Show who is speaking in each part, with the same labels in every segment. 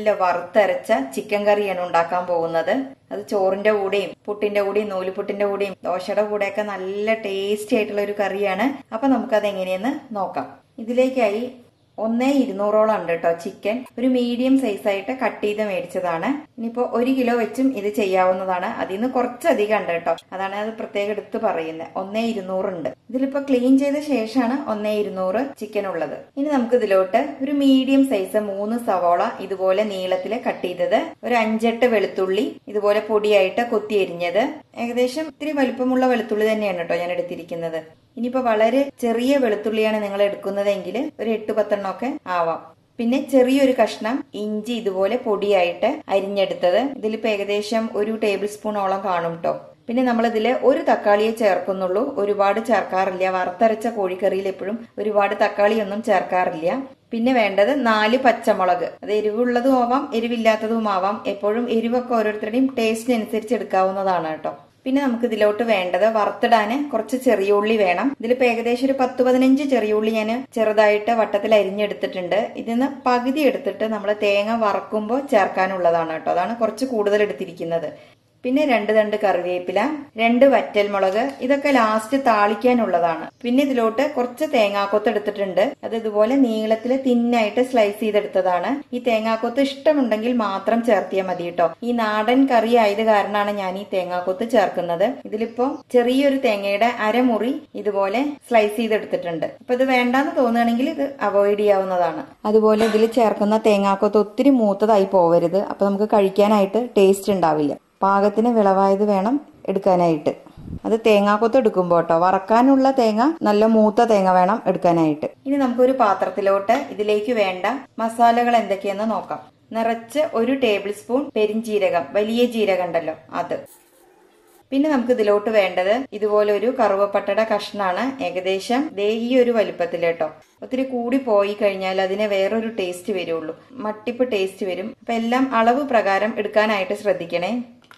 Speaker 1: നല്ല വറുത്തരച്ച ചിക്കൻ കറിയാണ് ഉണ്ടാക്കാൻ പോകുന്നത്. അത് ചോറിന്റെ കൂടെയും പുട്ടിന്റെ കൂടെയും നൂലുപുട്ടിന്റെ കൂടെയും ദോശയുടെ കൂടെയൊക്കെ നല്ല ടേസ്റ്റി ആയിട്ടുള്ള ഒരു കറിയാണ്. അപ്പൊ നമുക്കത് എങ്ങനെയെന്ന് നോക്കാം. ഇതിലേക്കായി 1,200 ഉണ്ട് കേട്ടോ ചിക്കൻ. ഒരു മീഡിയം സൈസ് ആയിട്ട് കട്ട് ചെയ്ത് മേടിച്ചതാണ്. ഇനിയിപ്പോ 1 കിലോ വെച്ചും ഇത് ചെയ്യാവുന്നതാണ്. അതിൽ നിന്ന് കുറച്ചധികം ഉണ്ട് കേട്ടോ, അതാണ് അത് പ്രത്യേകം എടുത്ത് പറയുന്നത്. 1,200 ഉണ്ട്. ഇതിലിപ്പോ ക്ലീൻ ചെയ്ത ശേഷമാണ് 1,200 ചിക്കൻ ഉള്ളത്. ഇനി നമുക്ക് ഇതിലോട്ട് ഒരു മീഡിയം സൈസ് 3 സവോള ഇതുപോലെ നീളത്തില് കട്ട് ചെയ്തത്, ഒരു 5-8 വെളുത്തുള്ളി ഇതുപോലെ പൊടിയായിട്ട് കൊത്തി എരിഞ്ഞത്, ഏകദേശം ഇത്തിരി വലുപ്പമുള്ള വെളുത്തുള്ളി തന്നെയാണ് കേട്ടോ ഞാൻ എടുത്തിരിക്കുന്നത്. ഇനിയിപ്പോ വളരെ ചെറിയ വെളുത്തുള്ളിയാണ് നിങ്ങൾ എടുക്കുന്നതെങ്കിൽ ഒരു 8-10 ഒക്കെ ആവാം. പിന്നെ ചെറിയൊരു കഷ്ണം ഇഞ്ചി ഇതുപോലെ പൊടിയായിട്ട് അരിഞ്ഞെടുത്തത്, ഇതിലിപ്പോ ഏകദേശം 1 ടേബിൾ സ്പൂണോളം കാണും കേട്ടോ. പിന്നെ നമ്മളിതില് ഒരു തക്കാളിയെ ചേർക്കുന്നുള്ളൂ, ഒരുപാട് ചേർക്കാറില്ല. വറുത്തരച്ച കോഴിക്കറിയിൽ എപ്പോഴും ഒരുപാട് തക്കാളിയൊന്നും ചേർക്കാറില്ല. പിന്നെ വേണ്ടത് 4 പച്ചമുളക്, അത് എരിവുള്ളതും ആവാം എരിവില്ലാത്തതും ആവാം. എപ്പോഴും എരിവൊക്കെ ഓരോരുത്തരുടെയും ടേസ്റ്റിനനുസരിച്ച് എടുക്കാവുന്നതാണ് കേട്ടോ. പിന്നെ നമുക്ക് ഇതിലോട്ട് വേണ്ടത് വറുത്തിടാന് കുറച്ച് ചെറിയ ഉള്ളി വേണം. ഇതിലിപ്പോ ഏകദേശം ഒരു 10-15 ചെറിയ ഉള്ളി ഞാൻ ചെറുതായിട്ട് വട്ടത്തിൽ അരിഞ്ഞെടുത്തിട്ടുണ്ട്. ഇതിന്ന് പകുതി എടുത്തിട്ട് നമ്മൾ തേങ്ങ വറക്കുമ്പോൾ ചേർക്കാനുള്ളതാണ് കേട്ടോ, അതാണ് കുറച്ച് കൂടുതൽ എടുത്തിരിക്കുന്നത്. പിന്നെ 2 തണ്ട് കറിവേപ്പില, 2 വറ്റൽമുളക്, ഇതൊക്കെ ലാസ്റ്റ് താളിക്കാനുള്ളതാണ്. പിന്നെ ഇതിലോട്ട് കുറച്ച് തേങ്ങാക്കൊത്ത് എടുത്തിട്ടുണ്ട്. അത് ഇതുപോലെ നീളത്തില് തിന്നായിട്ട് സ്ലൈസ് ചെയ്തെടുത്തതാണ്. ഈ തേങ്ങാക്കൊത്ത് ഇഷ്ടമുണ്ടെങ്കിൽ മാത്രം ചേർത്തിയാൽ മതി കേട്ടോ. ഈ നാടൻ കറി ആയത് കാരണമാണ് ഞാൻ ഈ തേങ്ങാക്കൊത്ത് ചേർക്കുന്നത്. ഇതിലിപ്പോ ചെറിയൊരു തേങ്ങയുടെ അരമുറി ഇതുപോലെ സ്ലൈസ് ചെയ്തെടുത്തിട്ടുണ്ട്. അപ്പൊ ഇത് വേണ്ടാന്ന് തോന്നുകയാണെങ്കിൽ ഇത് അവോയ്ഡ് ചെയ്യാവുന്നതാണ്. അതുപോലെ ഇതിൽ ചേർക്കുന്ന തേങ്ങാക്കൊത്ത് ഒത്തിരി മൂത്തതായി പോവരുത്, അപ്പൊ നമുക്ക് കഴിക്കാനായിട്ട് ടേസ്റ്റ് ഉണ്ടാവില്ല. പാകത്തിന് വിളവായത് വേണം എടുക്കാനായിട്ട്. അത് തേങ്ങാക്കൊത്ത് എടുക്കുമ്പോൾ കേട്ടോ, വറക്കാനുള്ള തേങ്ങ നല്ല മൂത്ത തേങ്ങ വേണം എടുക്കാനായിട്ട്. ഇനി നമുക്കൊരു പാത്രത്തിലോട്ട് ഇതിലേക്ക് വേണ്ട മസാലകൾ എന്തൊക്കെയെന്ന് നോക്കാം. നിറച്ച് 1 ടേബിൾ സ്പൂൺ പെരിഞ്ജീരകം, വലിയ ജീരകം ഉണ്ടല്ലോ അത്. പിന്നെ നമുക്ക് ഇതിലോട്ട് വേണ്ടത് ഇതുപോലെ ഒരു കറുവപ്പട്ടയുടെ കഷ്ണാണ്, ഏകദേശം ഈ ഒരു വലുപ്പത്തിൽ കേട്ടോ. ഒത്തിരി കൂടി പോയി കഴിഞ്ഞാൽ അതിന് വേറൊരു ടേസ്റ്റ് വരുള്ളൂ, മട്ടിപ്പ് ടേസ്റ്റ് വരും. അപ്പൊ എല്ലാം അളവ് പ്രകാരം എടുക്കാനായിട്ട് ശ്രദ്ധിക്കണേ.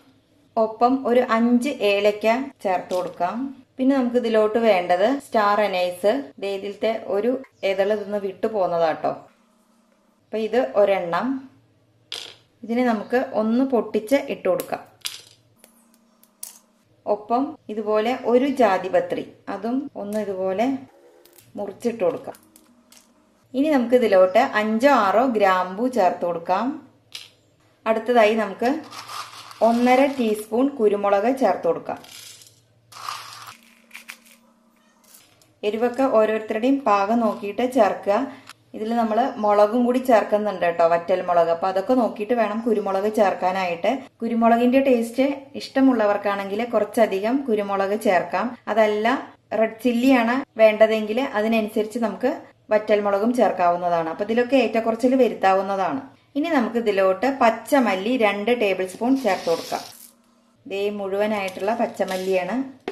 Speaker 1: ഒപ്പം ഒരു 5 ഏലക്ക ചേർത്ത് കൊടുക്കാം. പിന്നെ നമുക്ക് ഇതിലോട്ട് വേണ്ടത് സ്റ്റാർ അനൈസ്, ഇതിലത്തെ ഒരു ഏതള ഇതൊന്ന് വിട്ടു പോകുന്നതാട്ടോ. അപ്പൊ ഇത് ഒരെണ്ണം. ഇതിനെ നമുക്ക് ഒന്ന് പൊട്ടിച്ച് ഇട്ട് കൊടുക്കാം. ഒപ്പം ഇതുപോലെ ഒരു ജാതിപത്രി, അതും ഒന്ന് ഇതുപോലെ മുറിച്ചിട്ട് കൊടുക്കാം. ഇനി നമുക്ക് ഇതിലോട്ട് 5-6 ഗ്രാമ്പൂ ചേർത്ത് കൊടുക്കാം. അടുത്തതായി നമുക്ക് 1.5 ടീസ്പൂൺ കുരുമുളക് ചേർത്ത് കൊടുക്കാം. എരിവൊക്കെ ഓരോരുത്തരുടെയും പാകം നോക്കിയിട്ട് ചേർക്കുക. ഇതിൽ നമ്മൾ മുളകും കൂടി ചേർക്കുന്നുണ്ട് കേട്ടോ, വറ്റൽ മുളക്. അപ്പൊ അതൊക്കെ നോക്കിയിട്ട് വേണം കുരുമുളക് ചേർക്കാനായിട്ട്. കുരുമുളകിന്റെ ടേസ്റ്റ് ഇഷ്ടമുള്ളവർക്കാണെങ്കിൽ കുറച്ചധികം കുരുമുളക് ചേർക്കാം. അതല്ല റെഡ് ചില്ലിയാണ് വേണ്ടതെങ്കിൽ അതിനനുസരിച്ച് നമുക്ക് വറ്റൽമുളകും ചേർക്കാവുന്നതാണ്. അപ്പൊ ഇതിലൊക്കെ ഏറ്റക്കുറച്ചിൽ വരുത്താവുന്നതാണ്. ഇനി നമുക്ക് ഇതിലോട്ട് പച്ചമല്ലി 2 ടേബിൾ സ്പൂൺ ചേർത്ത് കൊടുക്കാം. ഇതേ മുഴുവനായിട്ടുള്ള പച്ചമല്ലിയാണ്,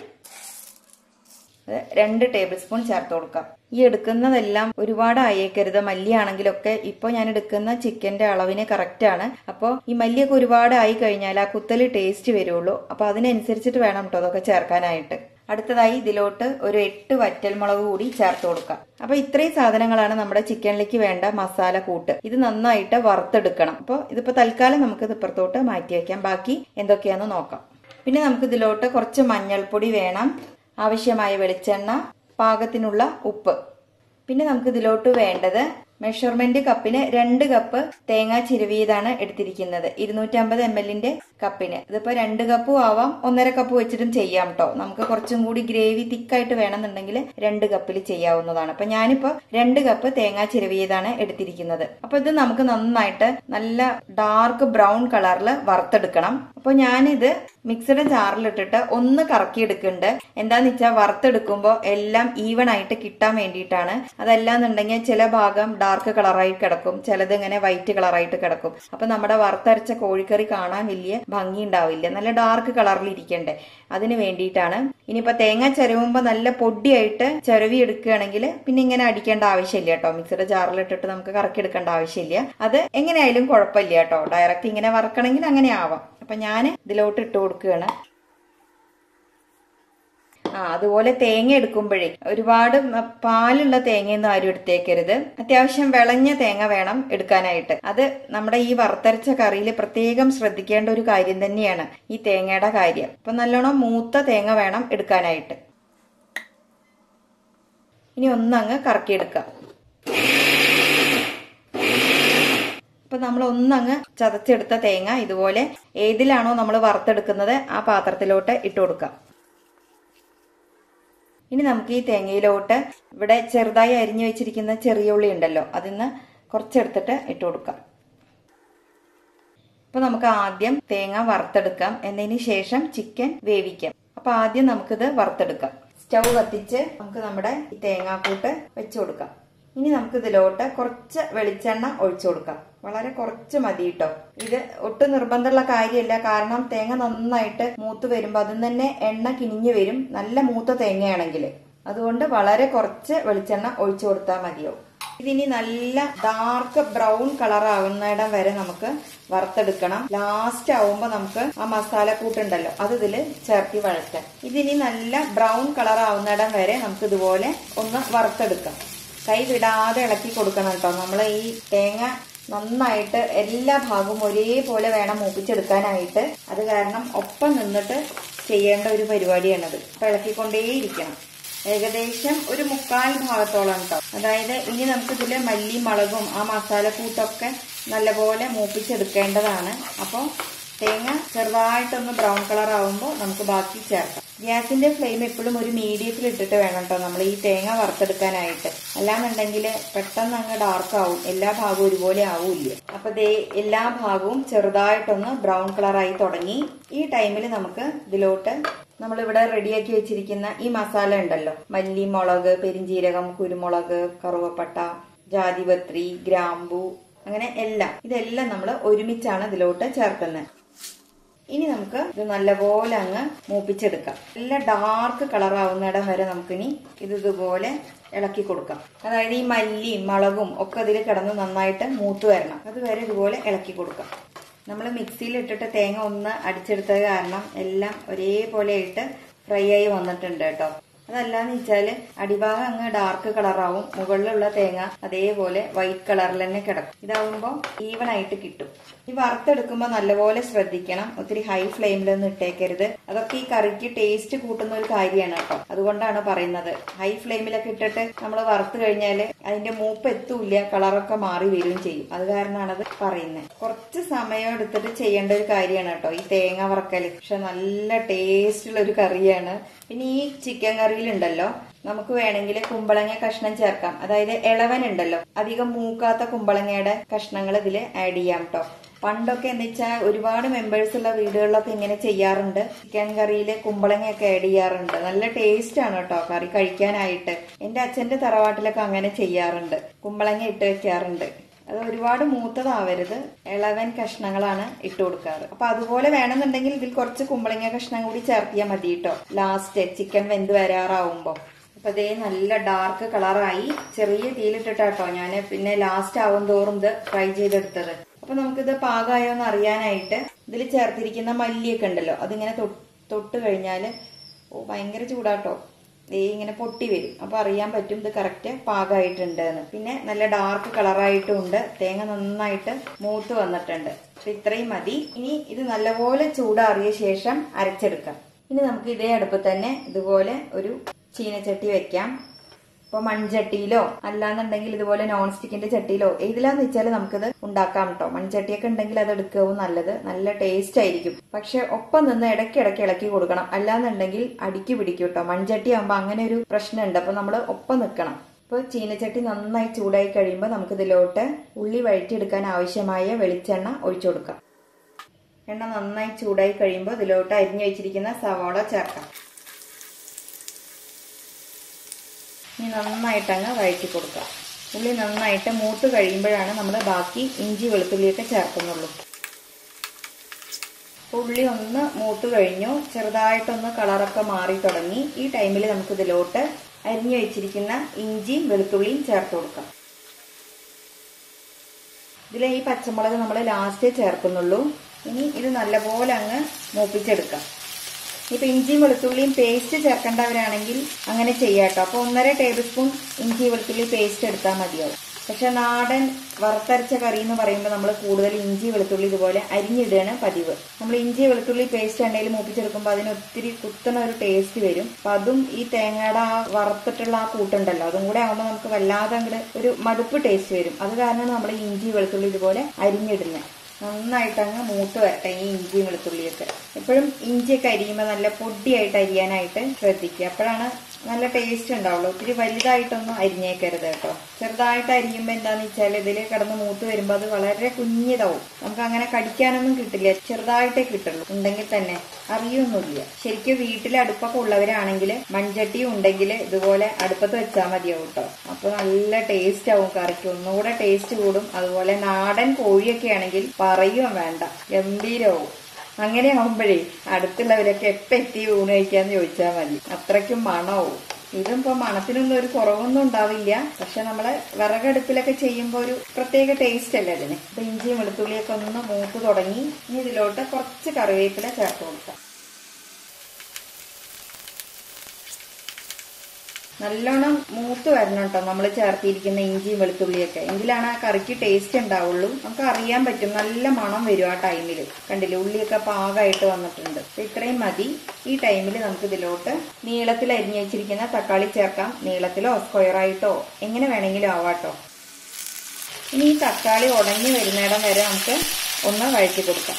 Speaker 1: 2 ടേബിൾ സ്പൂൺ ചേർത്ത് കൊടുക്കാം. ഈ എടുക്കുന്നതെല്ലാം ഒരുപാട് ആയേക്കരുത്. മല്ലിയാണെങ്കിലൊക്കെ ഇപ്പൊ ഞാൻ എടുക്കുന്ന ചിക്കന്റെ അളവിന് കറക്റ്റ് ആണ്. അപ്പോൾ ഈ മല്ലിയൊക്കെ ഒരുപാട് ആയി കഴിഞ്ഞാൽ ആ കുത്തല് ടേസ്റ്റ് വരുള്ളൂ. അപ്പൊ അതിനനുസരിച്ചിട്ട് വേണം കേട്ടോ അതൊക്കെ ചേർക്കാനായിട്ട്. അടുത്തതായി ഇതിലോട്ട് ഒരു 8 വറ്റൽമുളക് കൂടി ചേർത്ത് കൊടുക്കാം. അപ്പൊ ഇത്രയും സാധനങ്ങളാണ് നമ്മുടെ ചിക്കനിലേക്ക് വേണ്ട മസാല കൂട്ട്. ഇത് നന്നായിട്ട് വറുത്തെടുക്കണം. അപ്പോൾ ഇതിപ്പോ തൽക്കാലം നമുക്ക് ഇപ്പുറത്തോട്ട് മാറ്റി വെക്കാം. ബാക്കി എന്തൊക്കെയാന്ന് നോക്കാം. പിന്നെ നമുക്ക് ഇതിലോട്ട് കുറച്ച് മഞ്ഞൾപ്പൊടി വേണം, ആവശ്യമായ വെളിച്ചെണ്ണ, പാകത്തിനുള്ള ഉപ്പ്. പിന്നെ നമുക്ക് ഇതിലോട്ട് വേണ്ടത് മെഷർമെന്റ് കപ്പിന് 2 കപ്പ് തേങ്ങ ചിരവിയതാണ് എടുത്തിരിക്കുന്നത്. 250 ml കപ്പിന്. ഇതിപ്പോ 2 കപ്പും ആവാം, 1.5 കപ്പ് വെച്ചിട്ടും ചെയ്യാം കേട്ടോ. നമുക്ക് കുറച്ചും കൂടി ഗ്രേവി തിക്കായിട്ട് വേണമെന്നുണ്ടെങ്കിൽ 2 കപ്പിൽ ചെയ്യാവുന്നതാണ്. അപ്പൊ ഞാനിപ്പോ 2 കപ്പ് തേങ്ങ ചിരവിയതാണ് എടുത്തിരിക്കുന്നത്. അപ്പൊ ഇത് നമുക്ക് നന്നായിട്ട് നല്ല ഡാർക്ക് ബ്രൗൺ കളറിൽ വറുത്തെടുക്കണം. അപ്പൊ ഞാനിത് മിക്സഡ് ജാറിലിട്ടിട്ട് ഒന്ന് കറക്കിയെടുക്കുന്നുണ്ട്. എന്താന്ന് വെച്ചാൽ വറുത്തെടുക്കുമ്പോൾ എല്ലാം ഈവൺ ആയിട്ട് കിട്ടാൻ വേണ്ടിയിട്ടാണ്. അതല്ലാന്നുണ്ടെങ്കിൽ ചില ഭാഗം ഡാർക്ക് കളറായി കിടക്കും, ചിലത് ഇങ്ങനെ വൈറ്റ് കളറായിട്ട് കിടക്കും. അപ്പൊ നമ്മുടെ വറുത്തരച്ച കോഴിക്കറി കാണാൻ വലിയ ഭംഗി ഉണ്ടാവില്ല, നല്ല ഡാർക്ക് കളറിൽ ഇരിക്കണ്ടേ, അതിന് വേണ്ടിയിട്ടാണ്. ഇനിയിപ്പോ തേങ്ങ ചിരവുമ്പോ നല്ല പൊടിയായിട്ട് ചിരവി എടുക്കുകയാണെങ്കിൽ പിന്നെ ഇങ്ങനെ അടിക്കേണ്ട ആവശ്യമില്ല കേട്ടോ. മിക്സഡ് ജാറിലിട്ടിട്ട് നമുക്ക് കറക്കി എടുക്കേണ്ട ആവശ്യമില്ല. അത് എങ്ങനെയായാലും കുഴപ്പമില്ല കേട്ടോ. ഡയറക്റ്റ് ഇങ്ങനെ വറക്കണമെങ്കിൽ അങ്ങനെ ആവാം. അപ്പൊ ഞാൻ ഇതിലോട്ട് ഇട്ട് കൊടുക്കുകയാണ്. അതുപോലെ തേങ്ങ എടുക്കുമ്പോഴേ ഒരുപാട് പാലുള്ള തേങ്ങയൊന്നും ആരും എടുത്തേക്കരുത്. അത്യാവശ്യം വിളഞ്ഞ തേങ്ങ വേണം എടുക്കാനായിട്ട്. അത് നമ്മുടെ ഈ വറുത്തരച്ച കറിയിൽ പ്രത്യേകം ശ്രദ്ധിക്കേണ്ട ഒരു കാര്യം തന്നെയാണ് ഈ തേങ്ങയുടെ കാര്യം. അപ്പൊ നല്ലോണം മൂത്ത തേങ്ങ വേണം എടുക്കാനായിട്ട്. ഇനി ഒന്നങ്ങ് കറക്കിയെടുക്കാം. അപ്പൊ നമ്മൾ ഒന്നങ്ങ് ചതച്ചെടുത്ത തേങ്ങ ഇതുപോലെ ഏതിലാണോ നമ്മൾ വറുത്തെടുക്കുന്നത് ആ പാത്രത്തിലോട്ട് ഇട്ട് കൊടുക്കാം. ഇനി നമുക്ക് ഈ തേങ്ങയിലോട്ട് ഇവിടെ ചെറുതായി അരിഞ്ഞു വെച്ചിരിക്കുന്ന ചെറിയ ഉള്ളി ഉണ്ടല്ലോ, അതിന്ന് കുറച്ചെടുത്തിട്ട് ഇട്ട് കൊടുക്കാം. അപ്പൊ നമുക്ക് ആദ്യം തേങ്ങ വറുത്തെടുക്കാം, എന്നതിന് ശേഷം ചിക്കൻ വേവിക്കാം. അപ്പൊ ആദ്യം നമുക്കിത് വറുത്തെടുക്കാം. സ്റ്റൗ കത്തിച്ച് നമുക്ക് നമ്മുടെ ഈ തേങ്ങാക്കൂട്ട് വെച്ചു കൊടുക്കാം. ഇനി നമുക്ക് ഇതിലോട്ട് കുറച്ച് വെളിച്ചെണ്ണ ഒഴിച്ചു കൊടുക്കാം. വളരെ കുറച്ച് മതി കേട്ടോ. ഇത് ഒട്ടും നിർബന്ധമുള്ള കാര്യമല്ല, കാരണം തേങ്ങ നന്നായിട്ട് മൂത്ത് വരുമ്പോ അതിൽ തന്നെ എണ്ണ കിനിഞ്ഞു വരും, നല്ല മൂത്ത തേങ്ങയാണെങ്കിൽ. അതുകൊണ്ട് വളരെ കുറച്ച് വെളിച്ചെണ്ണ ഒഴിച്ചു കൊടുത്താൽ മതിയാവും. ഇതിനി നല്ല ഡാർക്ക് ബ്രൗൺ കളർ ആവുന്നിടം വരെ നമുക്ക് വറുത്തെടുക്കണം. ലാസ്റ്റ് ആവുമ്പോ നമുക്ക് ആ മസാല കൂട്ടുണ്ടല്ലോ അത് ഇതില് ചേർത്തി വഴറ്റാം. ഇതിനി നല്ല ബ്രൗൺ കളർ ആവുന്നിടം വരെ നമുക്ക് ഇതുപോലെ ഒന്ന് വറുത്തെടുക്കാം. കൈ വിടാതെ ഇളക്കി കൊടുക്കണം കേട്ടോ. നമ്മൾ ഈ തേങ്ങ നന്നായിട്ട് എല്ലാ ഭാഗവും ഒരേപോലെ വേണം മൂപ്പിച്ചെടുക്കാനായിട്ട്. അത് കാരണം ഒപ്പം നിന്നിട്ട് ചെയ്യേണ്ട ഒരു പരിപാടിയാണത്. അപ്പൊ ഇളക്കിക്കൊണ്ടേയിരിക്കണം. ഏകദേശം ഒരു 1/4 ഭാഗത്തോളം കേട്ടോ. അതായത് ഇനി നമുക്ക് ഇതില് മല്ലി മുളകും ആ മസാലക്കൂട്ടൊക്കെ നല്ലപോലെ മൂപ്പിച്ചെടുക്കേണ്ടതാണ്. അപ്പോൾ തേങ്ങ ചെറുതായിട്ടൊന്ന് ബ്രൗൺ കളർ ആവുമ്പോൾ നമുക്ക് ബാക്കി ചേർക്കാം. ഗ്യാസിന്റെ ഫ്ലെയിം എപ്പോഴും ഒരു മീഡിയത്തിൽ ഇട്ടിട്ട് വേണം കേട്ടോ നമ്മൾ ഈ തേങ്ങ വറുത്തെടുക്കാനായിട്ട്. അല്ലാന്നുണ്ടെങ്കിൽ പെട്ടെന്ന് അങ്ങ് ഡാർക്ക് ആവും, എല്ലാ ഭാഗവും ഒരുപോലെ ആവൂല്ല. അപ്പൊ ദേ എല്ലാ ഭാഗവും ചെറുതായിട്ടൊന്ന് ബ്രൗൺ കളറായി തുടങ്ങി. ഈ ടൈമിൽ നമുക്ക് ഇതിലോട്ട് നമ്മളിവിടെ റെഡിയാക്കി വെച്ചിരിക്കുന്ന ഈ മസാല ഉണ്ടല്ലോ, മല്ലി മുളക് പെരിഞ്ജീരകം കുരുമുളക് കറുവപ്പട്ട ജാതിപത്രി ഗ്രാമ്പു അങ്ങനെ ഇതെല്ലാം നമ്മൾ ഒരുമിച്ചാണ് ഇതിലോട്ട് ചേർക്കുന്നത്. ഇനി നമുക്ക് ഇത് നല്ലപോലെ അങ്ങ് മൂപ്പിച്ചെടുക്കാം. നല്ല ഡാർക്ക് കളർ ആവുന്നിടം വരെ നമുക്കിനി ഇതുപോലെ ഇളക്കി കൊടുക്കാം. അതായത് ഈ മല്ലിയും മുളകും ഒക്കെ ഇതിൽ കിടന്ന് നന്നായിട്ട് മൂത്ത് വരണം. അതുവരെ ഇതുപോലെ ഇളക്കി കൊടുക്കാം. നമ്മൾ മിക്സിയിൽ ഇട്ടിട്ട് തേങ്ങ ഒന്ന് അടിച്ചെടുത്തത് കാരണം എല്ലാം ഒരേപോലെ ആയിട്ട് ഫ്രൈ ആയി വന്നിട്ടുണ്ട് കേട്ടോ. അതല്ലാന്ന് വെച്ചാല് അടിഭാഗം അങ്ങ് ഡാർക്ക് കളറാവും, മുകളിലുള്ള തേങ്ങ അതേപോലെ വൈറ്റ് കളറിൽ തന്നെ കിടക്കും. ഇതാവുമ്പോ ഈവൺ ആയിട്ട് കിട്ടും. ഈ വറുത്തെടുക്കുമ്പോൾ നല്ലപോലെ ശ്രദ്ധിക്കണം, ഒത്തിരി ഹൈ ഫ്ലെയിമിലൊന്നും ഇട്ടേക്കരുത്. അതൊക്കെ ഈ കറിക്ക് ടേസ്റ്റ് കൂട്ടുന്ന ഒരു കാര്യമാണ് കേട്ടോ. അതുകൊണ്ടാണ് പറയുന്നത്. ഹൈ ഫ്ലെയിമിലൊക്കെ ഇട്ടിട്ട് നമ്മൾ വറുത്ത് കഴിഞ്ഞാല് അതിന്റെ മൂപ്പ് എത്തൂല്ല, കളറൊക്കെ മാറി വരികയും ചെയ്യും. അത് കാരണമാണ് അത് പറയുന്നത്. കുറച്ച് സമയം എടുത്തിട്ട് ചെയ്യേണ്ട ഒരു കാര്യമാണ് കേട്ടോ ഈ തേങ്ങ വറക്കല്. പക്ഷെ നല്ല ടേസ്റ്റുള്ള ഒരു കറിയാണ്. പിന്നെ ഈ ചിക്കൻ കറിയിലുണ്ടല്ലോ നമുക്ക് വേണമെങ്കിൽ കുമ്പളങ്ങ കഷ്ണം ചേർക്കാം. അതായത് ഇളവൻ ഉണ്ടല്ലോ, അധികം മൂക്കാത്ത കുമ്പളങ്ങയുടെ കഷ്ണങ്ങൾ ഇതിൽ ആഡ് ചെയ്യാം കേട്ടോ. പണ്ടൊക്കെ എന്ന് വെച്ചാൽ ഒരുപാട് മെമ്പേഴ്സ് ഉള്ള വീടുകളിലൊക്കെ ഇങ്ങനെ ചെയ്യാറുണ്ട്. ചിക്കൻ കറിയിൽ കുമ്പളങ്ങയൊക്കെ ആഡ് ചെയ്യാറുണ്ട്. നല്ല ടേസ്റ്റ് ആണ് കേട്ടോ കറി കഴിക്കാനായിട്ട്. എന്റെ അച്ഛന്റെ തറവാട്ടിലൊക്കെ അങ്ങനെ ചെയ്യാറുണ്ട്, കുമ്പളങ്ങ ഇട്ട് വെക്കാറുണ്ട്. അത് ഒരുപാട് മൂത്തതാവരുത്, ഇളവൻ കഷ്ണങ്ങളാണ് ഇട്ട് കൊടുക്കാറ്. അപ്പൊ അതുപോലെ വേണമെന്നുണ്ടെങ്കിൽ ഇതിൽ കുറച്ച് കുമ്പളങ്ങ കഷ്ണം കൂടി ചേർത്തിയാൽ മതി കേട്ടോ ലാസ്റ്റ് ചിക്കൻ വെന്ത് വരാറാവുമ്പോ. അപ്പൊ അതേ നല്ല ഡാർക്ക് കളറായി. ചെറിയ തീയിലിട്ടിട്ടാട്ടോ ഞാൻ പിന്നെ ലാസ്റ്റ് ആവും തോറും ഇത് ഫ്രൈ ചെയ്തെടുത്തത്. അപ്പൊ നമുക്കിത് പാകമായോ എന്ന് അറിയാനായിട്ട് ഇതിൽ ചേർത്തിരിക്കുന്ന മല്ലിയൊക്കെ ഉണ്ടല്ലോ അതിങ്ങനെ തൊട്ട് കഴിഞ്ഞാല് ഭയങ്കര ചൂടാട്ടോ, ഇങ്ങനെ പൊട്ടി വരും. അപ്പൊ അറിയാൻ പറ്റും ഇത് കറക്റ്റ് പാകമായിട്ടുണ്ട് എന്ന്. പിന്നെ നല്ല ഡാർക്ക് കളറായിട്ടും ഉണ്ട്, തേങ്ങ നന്നായിട്ട് മൂത്ത് വന്നിട്ടുണ്ട്. അപ്പൊ ഇത്രയും മതി. ഇനി ഇത് നല്ലപോലെ ചൂടാറിയ ശേഷം അരച്ചെടുക്കാം. ഇനി നമുക്ക് ഇതേ അടുപ്പ് തന്നെ ഇതുപോലെ ഒരു ചീനച്ചട്ടി വെക്കാം. ഇപ്പൊ മൺചട്ടിയിലോ അല്ലാന്നുണ്ടെങ്കിൽ ഇതുപോലെ നോൺ സ്റ്റിക്കിന്റെ ചട്ടിയിലോ ഏതിലാന്ന് വെച്ചാൽ നമുക്കിത് ഉണ്ടാക്കാം കേട്ടോ. മൺചട്ടിയൊക്കെ ഉണ്ടെങ്കിൽ അത് എടുക്കാവും നല്ലത്, നല്ല ടേസ്റ്റ് ആയിരിക്കും. പക്ഷെ ഒപ്പം നിന്ന് ഇടയ്ക്കിടയ്ക്ക് ഇളക്കി കൊടുക്കണം, അല്ലാന്നുണ്ടെങ്കിൽ അടിക്ക് പിടിക്കും കേട്ടോ. മൺചട്ടി ആകുമ്പോ അങ്ങനെ ഒരു പ്രശ്നമുണ്ട്. അപ്പൊ നമ്മൾ ഒപ്പം നിൽക്കണം. ഇപ്പൊ ചീനച്ചട്ടി നന്നായി ചൂടായി കഴിയുമ്പോൾ നമുക്ക് ഇതിലോട്ട് ഉള്ളി വഴറ്റിയെടുക്കാൻ ആവശ്യമായ വെളിച്ചെണ്ണ ഒഴിച്ചു കൊടുക്കാം. എണ്ണ നന്നായി ചൂടായി കഴിയുമ്പോൾ ഇതിലോട്ട് അരിഞ്ഞു വെച്ചിരിക്കുന്ന സവാള ചേർക്കാം. ഇനി നന്നായിട്ടങ്ങ് വഴറ്റി കൊടുക്കാം. ഉള്ളി നന്നായിട്ട് മൂത്ത് കഴിയുമ്പോഴാണ് നമ്മൾ ബാക്കി ഇഞ്ചി വെളുത്തുള്ളിയൊക്കെ ചേർക്കുന്നുള്ളൂ. ഉള്ളി ഒന്ന് മൂത്ത് കഴിഞ്ഞു, ചെറുതായിട്ടൊന്ന് കളറൊക്കെ മാറി തുടങ്ങി. ഈ ടൈമിൽ നമുക്ക് ഇതിലോട്ട് അരിഞ്ഞു വെച്ചിരിക്കുന്ന ഇഞ്ചിയും വെളുത്തുള്ളിയും ചേർത്ത് കൊടുക്കാം. ഇതിൽ ഈ പച്ചമുളക് നമ്മൾ ലാസ്റ്റ് ചേർക്കുന്നുള്ളൂ. ഇനി ഇത് നല്ലപോലെ അങ്ങ് മൂപ്പിച്ചെടുക്കാം. ഇപ്പൊ ഇഞ്ചിയും വെളുത്തുള്ളിയും പേസ്റ്റ് ചേർക്കേണ്ടവരാണെങ്കിൽ അങ്ങനെ ചെയ്യാട്ടോ. അപ്പൊ 1.5 ടേബിൾ സ്പൂൺ ഇഞ്ചി വെളുത്തുള്ളി പേസ്റ്റ് എടുത്താൽ മതിയാവും. പക്ഷെ നാടൻ വറുത്തരച്ച കറി എന്ന് പറയുമ്പോൾ നമ്മൾ കൂടുതൽ ഇഞ്ചി വെളുത്തുള്ളി ഇതുപോലെ അരിഞ്ഞിടുകയാണ് പതിവ്. നമ്മൾ ഇഞ്ചി വെളുത്തുള്ളി പേസ്റ്റ് എണ്ണയിൽ മൂപ്പിച്ചെടുക്കുമ്പോൾ അതിന് ഒത്തിരി കുത്തണ ഒരു ടേസ്റ്റ് വരും. അപ്പൊ അതും ഈ തേങ്ങയുടെ ആ വറുത്തിട്ടുള്ള ആ കൂട്ടുണ്ടല്ലോ, അതും കൂടെ ആകുമ്പോൾ നമുക്ക് വല്ലാതെ അങ്ങോട്ട് ഒരു മടുപ്പ് ടേസ്റ്റ് വരും. അത് കാരണം നമ്മൾ ഇഞ്ചി വെളുത്തുള്ളി ഇതുപോലെ അരിഞ്ഞിടുന്നത്. നന്നായിട്ട് അങ്ങ് മൂത്ത് വരട്ടെ ഈ ഇഞ്ചി വെളുത്തുള്ളിയൊക്കെ. എപ്പോഴും ഇഞ്ചിയൊക്കെ അരിയുമ്പോൾ നല്ല പൊടിയായിട്ട് അരിയാനായിട്ട് ശ്രദ്ധിക്കുക. അപ്പോഴാണ് നല്ല ടേസ്റ്റ് ഉണ്ടാവുള്ളൂ. ഒത്തിരി വലുതായിട്ടൊന്നും അരിഞ്ഞേക്കരുത് കേട്ടോ. ചെറുതായിട്ട് അരിയുമ്പോൾ എന്താന്ന് വെച്ചാൽ ഇതിൽ കിടന്ന് മൂത്ത് വരുമ്പോൾ അത് വളരെ കുഞ്ഞിതാവും. നമുക്ക് അങ്ങനെ കടിക്കാനൊന്നും കിട്ടില്ല, ചെറുതായിട്ടേ കിട്ടുള്ളൂ. ഉണ്ടെങ്കിൽ തന്നെ അറിയൊന്നുമില്ല. ശരിക്കും വീട്ടിൽ അടുപ്പൊക്കെ ഉള്ളവരാണെങ്കിൽ മൺചട്ടി ഉണ്ടെങ്കിൽ ഇതുപോലെ അടുപ്പത്ത് വെച്ചാൽ മതിയാവും കേട്ടോ. അപ്പൊ നല്ല ടേസ്റ്റ് ആവും കറിക്ക്, ഒന്നുകൂടെ ടേസ്റ്റ് കൂടും. അതുപോലെ നാടൻ കോഴിയൊക്കെ ആണെങ്കിൽ പറയുകയും വേണ്ട, ഗംഭീരവും. അങ്ങനെ ആവുമ്പോഴേ അടുത്തുള്ളവരൊക്കെ എപ്പ എത്തി ഊണ് കഴിക്കാന്ന് ചോദിച്ചാൽ മതി, അത്രയ്ക്കും മണവും. ഇതും ഇപ്പൊ മണത്തിനൊന്നും ഒരു കുറവൊന്നും ഉണ്ടാവില്ല. പക്ഷെ നമ്മള് വിറകടുപ്പിലൊക്കെ ചെയ്യുമ്പോൾ ഒരു പ്രത്യേക ടേസ്റ്റ് അല്ലേ അതിന്. അപ്പൊ ഇഞ്ചിയും വെളുത്തുള്ളിയൊക്കെ ഒന്ന് മൂത്ത് തുടങ്ങി. ഇനി ഇതിലോട്ട് കുറച്ച് കറിവേപ്പില ചേർത്ത് കൊടുക്കാം. നല്ലോണം മൂത്ത് വരണം കേട്ടോ നമ്മൾ ചേർത്തിരിക്കുന്ന ഇഞ്ചിയും വെളുത്തുള്ളിയൊക്കെ. എങ്കിലാണ് ആ കറിക്ക് ടേസ്റ്റ് ഉണ്ടാവുള്ളൂ. നമുക്ക് അറിയാൻ പറ്റും, നല്ല മണം വരും ആ ടൈമിൽ. കണ്ടില്ലേ, ഉള്ളിയൊക്കെ പാകമായിട്ട് വന്നിട്ടുണ്ട്. ഇത്രയും മതി. ഈ ടൈമിൽ നമുക്ക് ഇതിലോട്ട് നീളത്തിൽ അരിഞ്ഞു വെച്ചിരിക്കുന്ന തക്കാളി ചേർക്കാം. നീളത്തിലോ സ്ക്വയറായിട്ടോ എങ്ങനെ വേണമെങ്കിലും ആവാട്ടോ. ഇനി ഈ തക്കാളി ഉടഞ്ഞു വരുന്നിടം വരെ നമുക്ക് ഒന്ന് വഴറ്റി കൊടുക്കാം.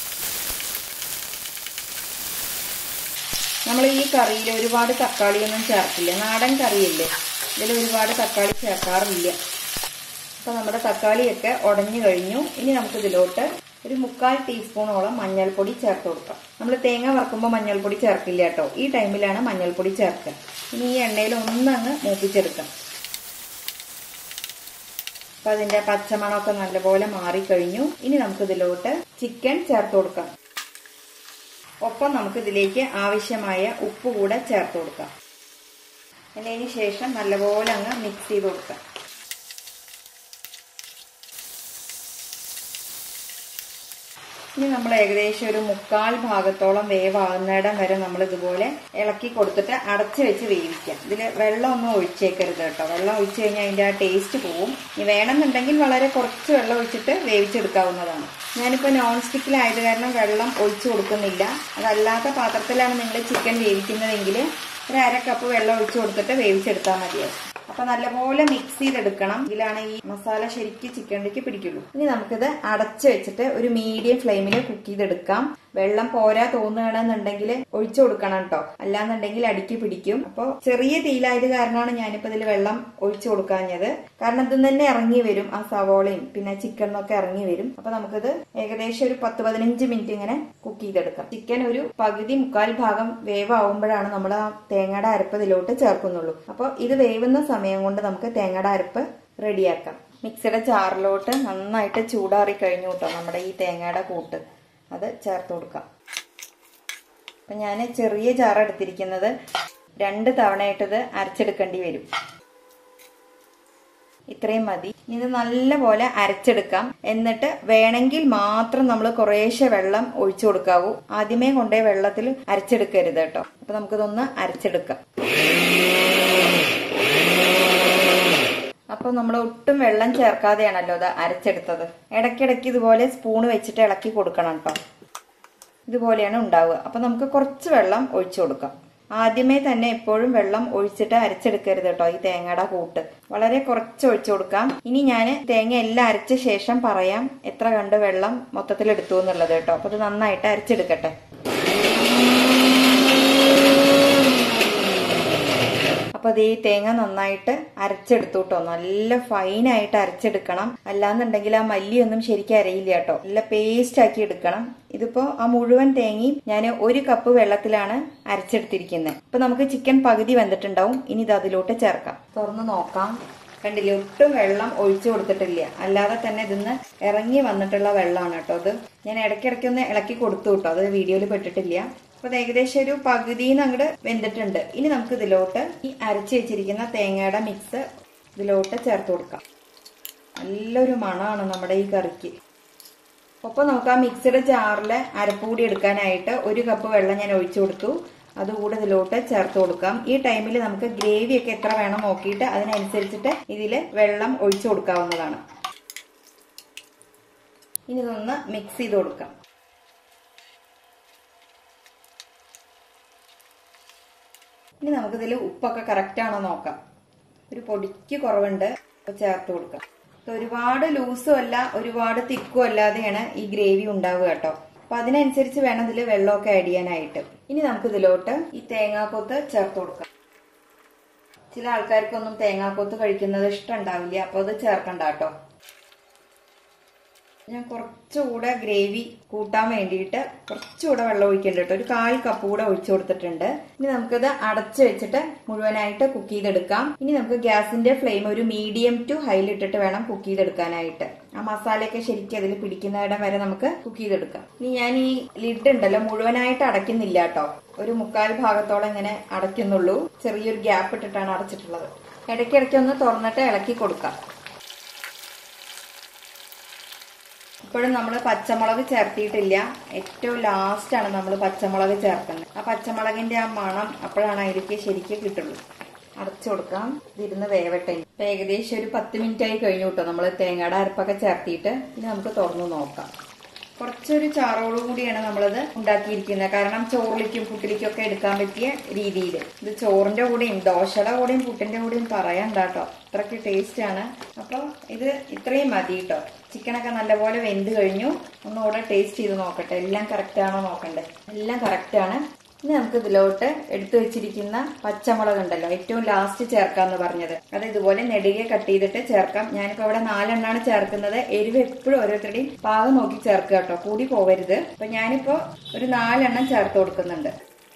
Speaker 1: നമ്മൾ ഈ കറിയിൽ ഒരുപാട് തക്കാളിയൊന്നും ചേർക്കില്ല, നാടൻ കറിയല്ലേ, ഇതിൽ ഒരുപാട് തക്കാളി ചേർക്കാറില്ല. അപ്പൊ നമ്മുടെ തക്കാളിയൊക്കെ ഉടഞ്ഞു കഴിഞ്ഞു. ഇനി നമുക്ക് ഇതിലോട്ട് ഒരു 1/4 ടീസ്പൂണോളം മഞ്ഞൾപ്പൊടി ചേർത്ത് കൊടുക്കാം. നമ്മൾ തേങ്ങ വറക്കുമ്പോൾ മഞ്ഞൾപ്പൊടി ചേർക്കില്ല കേട്ടോ. ഈ ടൈമിലാണ് മഞ്ഞൾപ്പൊടി ചേർക്കുക. ഇനി ഈ എണ്ണയിൽ ഒന്നങ്ങ് മൂപ്പിച്ചെടുക്കാം. അപ്പൊ അതിന്റെ പച്ചമണമൊക്കെ നല്ലപോലെ മാറിക്കഴിഞ്ഞു. ഇനി നമുക്ക് ഇതിലോട്ട് ചിക്കൻ ചേർത്ത് കൊടുക്കാം. ഒപ്പം നമുക്ക് ഇതിലേക്ക് ആവശ്യമായ ഉപ്പ് കൂടെ ചേർത്ത് കൊടുക്കാം. അതിന് ശേഷം നല്ലപോലെ അങ്ങ് മിക്സ് ചെയ്ത് കൊടുക്കാം. ഇനി നമ്മൾ ഏകദേശം ഒരു 1/4 ഭാഗത്തോളം വേവാകുന്നിടം വരെ നമ്മൾ ഇതുപോലെ ഇളക്കി കൊടുത്തിട്ട് അടച്ചു വെച്ച് വേവിക്കാം. ഇതിൽ വെള്ളമൊന്നും ഒഴിച്ചേക്കരുത് കേട്ടോ. വെള്ളം ഒഴിച്ചു കഴിഞ്ഞാൽ അതിന്റെ ആ ടേസ്റ്റ് പോവും. ഇനി വേണമെന്നുണ്ടെങ്കിൽ വളരെ കുറച്ച് വെള്ളം ഒഴിച്ചിട്ട് വേവിച്ചെടുക്കാവുന്നതാണ്. ഞാനിപ്പോൾ നോൺ സ്റ്റിക്കിലായത് കാരണം വെള്ളം ഒഴിച്ചു കൊടുക്കുന്നില്ല. അതല്ലാത്ത പാത്രത്തിലാണ് നിങ്ങൾ ചിക്കൻ വേവിക്കുന്നതെങ്കിൽ ഒരു 1/2 കപ്പ് വെള്ളം ഒഴിച്ചു കൊടുത്തിട്ട് വേവിച്ചെടുത്താൽ മതിയാവും. അപ്പൊ നല്ലപോലെ മിക്സ് ചെയ്തെടുക്കണം. ഇതിലാണ് ഈ മസാല ശരിക്കും ചിക്കനിലേക്ക് പിടിക്കുള്ളൂ. ഇനി നമുക്കിത് അടച്ചു വെച്ചിട്ട് ഒരു മീഡിയം ഫ്ലെയിമിൽ കുക്ക് ചെയ്തെടുക്കാം. വെള്ളം പോരാ തോന്നുകയാണെന്നുണ്ടെങ്കിൽ ഒഴിച്ചു കൊടുക്കണം കേട്ടോ, അല്ലാന്നുണ്ടെങ്കിൽ അടിക്ക് പിടിക്കും. അപ്പൊ ചെറിയ തീയിലായത് കാരണമാണ് ഞാനിപ്പോ ഇതിൽ വെള്ളം ഒഴിച്ചു കൊടുക്കാഞ്ഞത്. കാരണം ഇതിൽ തന്നെ ഇറങ്ങി വരും ആ സവോളയും പിന്നെ ചിക്കനൊക്കെ ഇറങ്ങി വരും. അപ്പൊ നമുക്കിത് ഏകദേശം ഒരു 10-15 മിനിറ്റ് ഇങ്ങനെ കുക്ക് ചെയ്തെടുക്കാം. ചിക്കൻ ഒരു പകുതി 1/4 ഭാഗം വേവാകുമ്പോഴാണ് നമ്മൾ ആ തേങ്ങയുടെ അരപ്പ് ഇതിലോട്ട് ചേർക്കുന്നുള്ളൂ. അപ്പൊ ഇത് വേവുന്ന സമയം കൊണ്ട് നമുക്ക് തേങ്ങയുടെ അരപ്പ് റെഡിയാക്കാം. മിക്സിയുടെ ജാറിലോട്ട് നന്നായിട്ട് ചൂടാറി കഴിഞ്ഞു കേട്ടോ നമ്മുടെ ഈ തേങ്ങയുടെ കൂട്ട്. അത് ചേർത്ത് കൊടുക്കാം. അപ്പൊ ഞാൻ ചെറിയ ജാർ എടുത്തിരിക്കുന്നത് 2 തവണയായിട്ടത് അരച്ചെടുക്കേണ്ടി വരും. ഇത്രയും മതി. ഇത് നല്ലപോലെ അരച്ചെടുക്കാം. എന്നിട്ട് വേണമെങ്കിൽ മാത്രം നമ്മൾ കുറേശ്ശെ വെള്ളം ഒഴിച്ചു കൊടുക്കാവൂ. ആദ്യമേ കൊണ്ടേ വെള്ളത്തിൽ അരച്ചെടുക്കരുത് കേട്ടോ. അപ്പൊ നമുക്കിതൊന്ന് അരച്ചെടുക്കാം. അപ്പൊ നമ്മൾ ഒട്ടും വെള്ളം ചേർക്കാതെയാണല്ലോ ഇത് അരച്ചെടുത്തത്. ഇടയ്ക്കിടയ്ക്ക് ഇതുപോലെ സ്പൂണ് വെച്ചിട്ട് ഇളക്കി കൊടുക്കണം കേട്ടോ. ഇതുപോലെയാണ് ഉണ്ടാവുക. അപ്പൊ നമുക്ക് കുറച്ച് വെള്ളം ഒഴിച്ചു കൊടുക്കാം. ആദ്യമേ തന്നെ എപ്പോഴും വെള്ളം ഒഴിച്ചിട്ട് അരച്ചെടുക്കരുത് കേട്ടോ. ഈ തേങ്ങയുടെ കൂട്ട് വളരെ കുറച്ച് ഒഴിച്ചു കൊടുക്കാം. ഇനി ഞാൻ തേങ്ങ എല്ലാം അരച്ച ശേഷം പറയാം എത്ര കണ്ട് വെള്ളം മൊത്തത്തിൽ എടുത്തു എന്നുള്ളത് കേട്ടോ. അപ്പൊ ഇത് നന്നായിട്ട് അരച്ചെടുക്കട്ടെ. അപ്പൊ അത് ഈ തേങ്ങ നന്നായിട്ട് അരച്ചെടുത്തു കേട്ടോ. നല്ല ഫൈനായിട്ട് അരച്ചെടുക്കണം, അല്ലാന്നുണ്ടെങ്കിൽ ആ മല്ലിയൊന്നും ശരിക്കും അരയില്ല കേട്ടോ. നല്ല പേസ്റ്റ് ആക്കി എടുക്കണം. ഇതിപ്പോ ആ മുഴുവൻ തേങ്ങയും ഞാൻ 1 കപ്പ് വെള്ളത്തിലാണ് അരച്ചെടുത്തിരിക്കുന്നത്. അപ്പൊ നമുക്ക് ചിക്കൻ പകുതി വെന്തിട്ടുണ്ടാവും. ഇനി ഇത് അതിലോട്ട് ചേർക്കാം. തുറന്ന് നോക്കാം. കണ്ടില്ലേ, ഒട്ടും വെള്ളം ഒഴിച്ചു കൊടുത്തിട്ടില്ല. അല്ലാതെ തന്നെ ഇതിന്ന് ഇറങ്ങി വന്നിട്ടുള്ള വെള്ളമാണ് കേട്ടോ. അത് ഞാൻ ഇടയ്ക്കിടയ്ക്കൊന്ന് ഇളക്കി കൊടുത്തു കേട്ടോ. അത് വീഡിയോയിൽ പെട്ടിട്ടില്ല. അപ്പൊ ഏകദേശം ഒരു പകുതിന്ന് അങ്ങോട്ട് വെന്തിട്ടുണ്ട്. ഇനി നമുക്ക് ഇതിലോട്ട് ഈ അരച്ചു വെച്ചിരിക്കുന്ന തേങ്ങയുടെ മിക്സ് ഇതിലോട്ട് ചേർത്ത് കൊടുക്കാം. നല്ലൊരു മണമാണ് നമ്മുടെ ഈ കറിക്ക്. ഒപ്പം നമുക്ക് ആ മിക്സിയുടെ ജാറിലെ അരപ്പ് കൂടി എടുക്കാനായിട്ട് 1 കപ്പ് വെള്ളം ഞാൻ ഒഴിച്ചു കൊടുത്തു. അതുകൂടെ ഇതിലോട്ട് ചേർത്ത് കൊടുക്കാം. ഈ ടൈമിൽ നമുക്ക് ഗ്രേവി ഒക്കെ എത്ര വേണം നോക്കിയിട്ട് അതിനനുസരിച്ചിട്ട് ഇതിൽ വെള്ളം ഒഴിച്ചു കൊടുക്കാവുന്നതാണ്. ഇനി ഇതൊന്ന് മിക്സ് ചെയ്ത് കൊടുക്കാം. ഇനി നമുക്കിതിൽ ഉപ്പൊക്കെ കറക്റ്റ് ആണോ നോക്കാം. ഒരു പൊടിക്ക് കുറവുണ്ട്, ചേർത്ത് കൊടുക്കാം. ഒരുപാട് ലൂസും അല്ല ഒരുപാട് തിക്കും അല്ലാതെയാണ് ഈ ഗ്രേവി ഉണ്ടാവുക കേട്ടോ. അപ്പൊ അതിനനുസരിച്ച് വേണം ഇതിൽ വെള്ളമൊക്കെ ആഡ് ചെയ്യാനായിട്ട്. ഇനി നമുക്ക് ഇതിലോട്ട് ഈ തേങ്ങാക്കൊത്ത് ചേർത്ത് കൊടുക്കാം. ചില ആൾക്കാർക്കൊന്നും തേങ്ങാക്കൊത്ത് കഴിക്കുന്നത് ഇഷ്ടം ഉണ്ടാവില്ല, അപ്പൊ അത് ചേർക്കണ്ട കേട്ടോ. ഞാൻ കുറച്ചുകൂടെ ഗ്രേവി കൂട്ടാൻ വേണ്ടിയിട്ട് കുറച്ചുകൂടെ വെള്ളം ഒഴിക്കണ്ട കേട്ടോ. ഒരു 1/4 കപ്പ് കൂടെ ഒഴിച്ചു കൊടുത്തിട്ടുണ്ട്. ഇനി നമുക്കിത് അടച്ചു വെച്ചിട്ട് മുഴുവനായിട്ട് കുക്ക് ചെയ്തെടുക്കാം. ഇനി നമുക്ക് ഗ്യാസിന്റെ ഫ്ലെയിം ഒരു മീഡിയം ടു ഹൈയിൽ ഇട്ടിട്ട് വേണം കുക്ക് ചെയ്തെടുക്കാനായിട്ട്. ആ മസാലയൊക്കെ ശരിക്കും അതിൽ പിടിക്കുന്നിടം വരെ നമുക്ക് കുക്ക് ചെയ്തെടുക്കാം. ഇനി ഞാൻ ഈ ലിഡ് ഉണ്ടല്ലോ മുഴുവനായിട്ട് അടയ്ക്കുന്നില്ല കേട്ടോ. ഒരു 1/4 ഭാഗത്തോളം ഇങ്ങനെ അടയ്ക്കുന്നുള്ളൂ. ചെറിയൊരു ഗ്യാപ്പ് ഇട്ടിട്ടാണ് അടച്ചിട്ടുള്ളത്. ഇടയ്ക്കിടയ്ക്ക് ഒന്ന് തുറന്നിട്ട് ഇളക്കി കൊടുക്കാം. ഇപ്പോഴും നമ്മൾ പച്ചമുളക് ചേർത്തിയിട്ടില്ല. ഏറ്റവും ലാസ്റ്റാണ് നമ്മൾ പച്ചമുളക് ചേർക്കുന്നത്. ആ പച്ചമുളകിന്റെ ആ മണം അപ്പോഴാണ് അതിലേക്ക് ശരിക്കും കിട്ടുള്ളൂ. അടച്ചു കൊടുക്കാം. ഇതിരുന്ന് വേവട്ടെ. ഏകദേശം ഒരു 10 മിനിറ്റ് ആയി കഴിഞ്ഞു കേട്ടോ നമ്മൾ തേങ്ങയുടെ അരപ്പൊക്കെ ചേർത്തിയിട്ട്. ഇനി നമുക്ക് തുറന്നു നോക്കാം. കുറച്ചൊരു ചാറോട് കൂടിയാണ് നമ്മളത് ഉണ്ടാക്കിയിരിക്കുന്നത്. കാരണം ചോറിലേക്കും പുട്ടിലേക്കും ഒക്കെ എടുക്കാൻ പറ്റിയ രീതിയിൽ. ഇത് ചോറിന്റെ കൂടെയും ദോശയുടെ കൂടെയും പുട്ടിന്റെ കൂടെയും പറയണ്ട കേട്ടോ, അത്രയ്ക്ക് ടേസ്റ്റ് ആണ്. അപ്പൊ ഇത് ഇത്രയും മതി കേട്ടോ. ചിക്കനൊക്കെ നല്ലപോലെ വെന്ത് കഴിഞ്ഞു. ഒന്നുകൂടെ ടേസ്റ്റ് ചെയ്ത് നോക്കട്ടെ, എല്ലാം കറക്റ്റ് ആണോ നോക്കണ്ടേ. എല്ലാം കറക്റ്റ് ആണ്. ഇനി നമുക്ക് ഇതിലോട്ട് എടുത്തു വെച്ചിരിക്കുന്ന പച്ചമുളക് ഉണ്ടല്ലോ ഏറ്റവും ലാസ്റ്റ് ചേർക്കാന്ന് പറഞ്ഞത്, അത് ഇതുപോലെ നെടുകെ കട്ട് ചെയ്തിട്ട് ചേർക്കാം. ഞാനിപ്പോ ഇവിടെ 4 എണ്ണമാണ് ചേർക്കുന്നത്. എരിവ് എപ്പോഴും ഓരോരുത്തരുടെയും പാകം നോക്കി ചേർക്കുക കേട്ടോ, കൂടി പോവരുത്. അപ്പൊ ഞാനിപ്പോ ഒരു 4 എണ്ണം ചേർത്ത് കൊടുക്കുന്നുണ്ട്.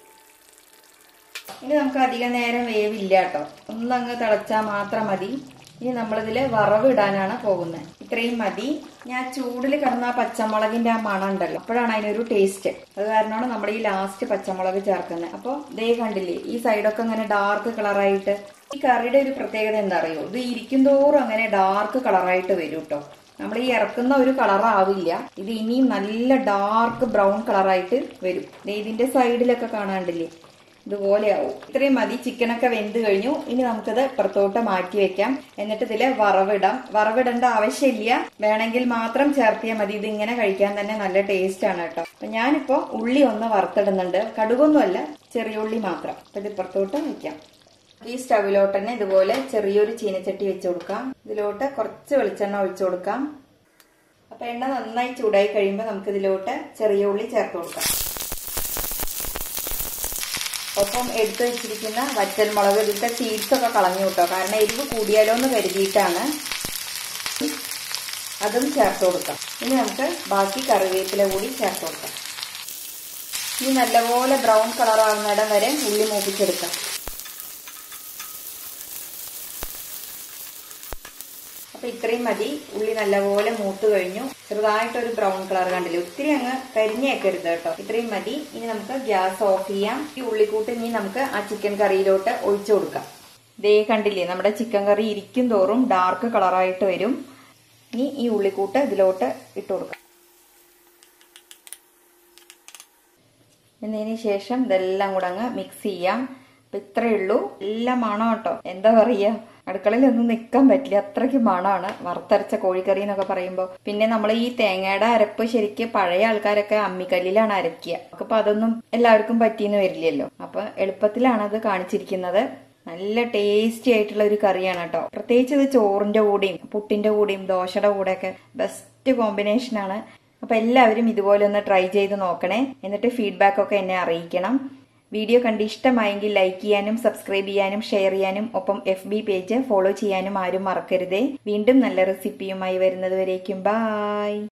Speaker 1: ഇനി നമുക്ക് അധികം നേരം വേവില്ല കേട്ടോ, ഒന്നങ്ങ് തിളച്ചാൽ മാത്രം മതി. ഇനി നമ്മളിതില് വറവ് ഇടാനാണ് പോകുന്നത്. ഇത്രയും മതി. ഞാൻ ചൂടിൽ കിടന്ന ആ പച്ചമുളകിന്റെ ആ മണം ഉണ്ടല്ലോ, അപ്പോഴാണ് അതിനൊരു ടേസ്റ്റ്. അത് കാരണമാണ് നമ്മൾ ഈ ലാസ്റ്റ് പച്ചമുളക് ചേർക്കുന്നത്. അപ്പൊ ദേ കണ്ടില്ലേ, ഈ സൈഡൊക്കെ ഇങ്ങനെ ഡാർക്ക് കളറായിട്ട്. ഈ കറിയുടെ ഒരു പ്രത്യേകത എന്താ അറിയോ, ഇത് ഇരിക്കും തോറും അങ്ങനെ ഡാർക്ക് കളറായിട്ട് വരും കേട്ടോ. നമ്മൾ ഈ ഇറക്കുന്ന ഒരു കളറാവില്ല, ഇത് ഇനിയും നല്ല ഡാർക്ക് ബ്രൗൺ കളറായിട്ട് വരും. ഇതിന്റെ സൈഡിലൊക്കെ കാണാണ്ടില്ലേ, ഇതുപോലെയാവും. ഇത്രയും മതി. ചിക്കനൊക്കെ വെന്ത് കഴിഞ്ഞു. ഇനി നമുക്കത് പുറത്തോട്ട് മാറ്റി വെക്കാം. എന്നിട്ട് ഇതില് വറവിടാം. വറവിടേണ്ട ആവശ്യമില്ല, വേണമെങ്കിൽ മാത്രം ചേർത്തിയാൽ മതി. ഇതിങ്ങനെ കഴിക്കാൻ തന്നെ നല്ല ടേസ്റ്റ് ആണ് കേട്ടോ. അപ്പൊ ഞാനിപ്പോ ഉള്ളി ഒന്ന് വറുത്തിടുന്നുണ്ട്. കടുകൊന്നുമല്ല, ചെറിയ ഉള്ളി മാത്രം. അപ്പൊ ഇത് പുറത്തോട്ട് വെക്കാം. ഈ സ്റ്റവിലോട്ട് തന്നെ ഇതുപോലെ ചെറിയൊരു ചീനച്ചട്ടി വെച്ച് കൊടുക്കാം. ഇതിലോട്ട് കുറച്ച് വെളിച്ചെണ്ണ ഒഴിച്ചു കൊടുക്കാം. അപ്പൊ എണ്ണ നന്നായി ചൂടായി കഴിയുമ്പോൾ നമുക്ക് ഇതിലോട്ട് ചെറിയ ഉള്ളി ചേർത്ത് കൊടുക്കാം. ഒപ്പം എടുത്തു വെച്ചിരിക്കുന്ന വറ്റൽമുളക്, ഇതിന്റെ സീഡ്സ് ഒക്കെ കളഞ്ഞു കേട്ടോ, കാരണം എരിവ് കൂടിയാലോ എന്ന് കരുതിയിട്ടാണ്. അതും ചേർത്ത് കൊടുക്കാം. ഇനി നമുക്ക് ബാക്കി കറിവേപ്പില കൂടി ചേർത്ത് കൊടുക്കാം. ഇനി നല്ലപോലെ ബ്രൗൺ കളർ ആവുന്നിടം വരെ ഉള്ളി മൂപ്പിച്ചെടുക്കാം. അപ്പൊ ഇത്രയും മതി. ഉള്ളി നല്ലപോലെ മൂത്ത് കഴിഞ്ഞു. ചെറുതായിട്ടൊരു ബ്രൗൺ കളർ കണ്ടില്ലേ, ഒത്തിരി അങ്ങ് കരിഞ്ഞേക്കരുത് കേട്ടോ. ഇത്രയും മതി. ഇനി നമുക്ക് ഗ്യാസ് ഓഫ് ചെയ്യാം. ഈ ഉള്ളിക്കൂട്ട് ഇനി നമുക്ക് ആ ചിക്കൻ കറിയിലോട്ട് ഒഴിച്ചു കൊടുക്കാം. ദേ കണ്ടില്ലേ, നമ്മുടെ ചിക്കൻ കറി ഇരിക്കും തോറും ഡാർക്ക് കളറായിട്ട് വരും. ഇനി ഈ ഉള്ളിക്കൂട്ട് ഇതിലോട്ട് ഇട്ട് കൊടുക്കാം. എന്നതിന് ശേഷം ഇതെല്ലാം കൂടെ അങ്ങ് മിക്സ് ചെയ്യാം. അപ്പൊ ഇത്രയേ ഉള്ളൂ. എല്ലാം മണം കേട്ടോ, എന്താ പറയാ, അടുക്കളയിൽ ഒന്നും നിൽക്കാൻ പറ്റില്ല, അത്രയ്ക്ക് മണമാണ് വറുത്തരച്ച കോഴിക്കറി എന്നൊക്കെ പറയുമ്പോൾ. പിന്നെ നമ്മൾ ഈ തേങ്ങയുടെ അരപ്പ് ശരിക്കും പഴയ ആൾക്കാരൊക്കെ അമ്മിക്കല്ലിലാണ് അരക്കുക. അപ്പൊ അതൊന്നും എല്ലാവർക്കും പറ്റിയെന്ന് വരില്ലല്ലോ. അപ്പൊ എളുപ്പത്തിലാണ് അത് കാണിച്ചിരിക്കുന്നത്. നല്ല ടേസ്റ്റി ആയിട്ടുള്ള ഒരു കറിയാണ് കേട്ടോ. പ്രത്യേകിച്ച് ഇത് ചോറിന്റെ കൂടെയും പുട്ടിന്റെ കൂടെയും ദോശയുടെ കൂടെയൊക്കെ ബെസ്റ്റ് കോമ്പിനേഷനാണ്. അപ്പൊ എല്ലാവരും ഇതുപോലെ ഒന്ന് ട്രൈ ചെയ്ത് നോക്കണേ. എന്നിട്ട് ഫീഡ്ബാക്ക് ഒക്കെ എന്നെ അറിയിക്കണം. വീഡിയോ കണ്ട് ഇഷ്ടമായെങ്കിൽ ലൈക്ക് ചെയ്യാനും സബ്സ്ക്രൈബ് ചെയ്യാനും ഷെയർ ചെയ്യാനും ഒപ്പം FB പേജ് ഫോളോ ചെയ്യാനും ആരും മറക്കരുതേ. വീണ്ടും നല്ല റെസിപ്പിയുമായി വരുന്നത് വരേക്കും ബൈ.